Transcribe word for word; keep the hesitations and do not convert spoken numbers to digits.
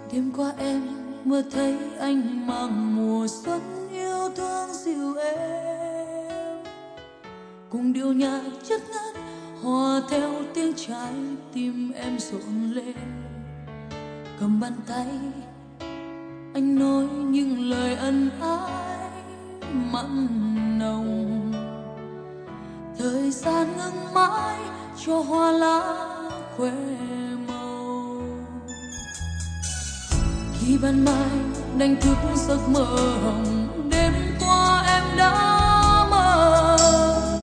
Đêm qua em mơ thấy anh mang mùa xuân yêu thương dịu êm, cùng điệu nhạc chất ngất hòa theo tiếng trái tim em rộn lên. Cầm bàn tay anh nói những lời ân ái mặn nồng, thời gian ngừng mãi cho hoa lá khoe màu. Khi ban mai đánh thức giấc mơ hồng,